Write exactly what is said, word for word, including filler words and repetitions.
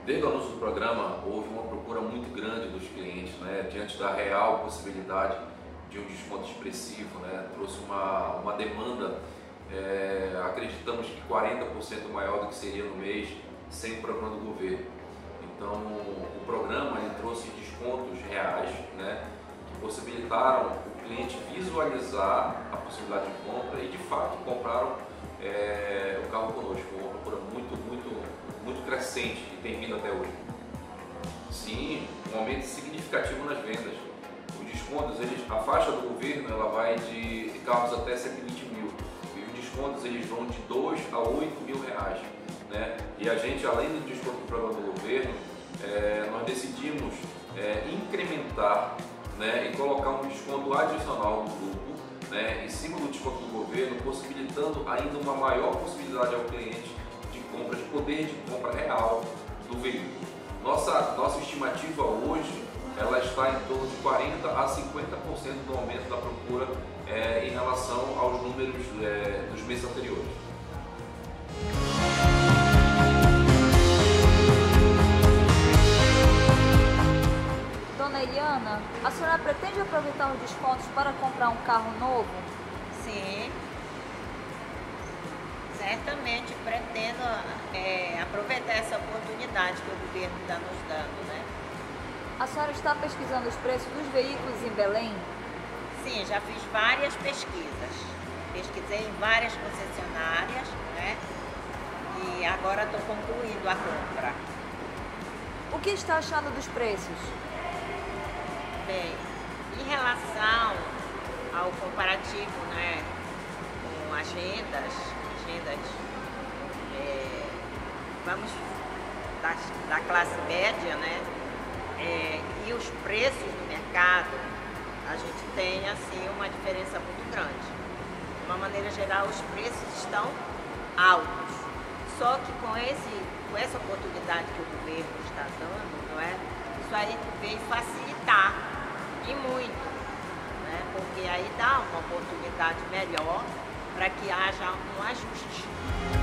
Desde o anúncio do programa, houve uma procura muito grande dos clientes, né, diante da real possibilidade de um desconto expressivo, né, trouxe uma, uma demanda, é, acreditamos que quarenta por cento maior do que seria no mês sem o programa do governo. Então, o programa ele trouxe descontos reais, né, que possibilitaram o cliente visualizar a possibilidade de compra e, de fato, compraram é, o carro conosco. Uma procura muito, muito, muito crescente e tem vindo até hoje. Sim, um aumento significativo nas vendas. Os descontos, eles, a faixa do governo, ela vai de, de carros até cento e vinte mil. E os descontos, eles vão de dois a oito mil reais. Né? E a gente, além do desconto do programa do governo, é, nós decidimos é, incrementar, né, e colocar um desconto adicional do grupo, né, em cima do desconto do governo, possibilitando ainda uma maior possibilidade ao cliente de compra, de poder de compra real do veículo. Nossa, nossa estimativa hoje, ela está em torno de quarenta a cinquenta por cento do aumento da procura é, em relação aos números é, dos meses anteriores. Dona Eliana, a senhora pretende aproveitar os descontos para comprar um carro novo? Sim, certamente pretendo é, aproveitar essa oportunidade que o governo está nos dando, né? A senhora está pesquisando os preços dos veículos em Belém? Sim, já fiz várias pesquisas. Pesquisei em várias concessionárias, né? E agora estou concluindo a compra. O que está achando dos preços? Bem, em relação ao comparativo, né, com agendas, agendas é, vamos, da, da classe média, né, é, e os preços no mercado, a gente tem assim uma diferença muito grande. De uma maneira geral, os preços estão altos. Só que com, esse, com essa oportunidade que o governo está dando, não é? Isso aí veio facilitar. E muito, né? Porque aí dá uma oportunidade melhor para que haja um ajuste.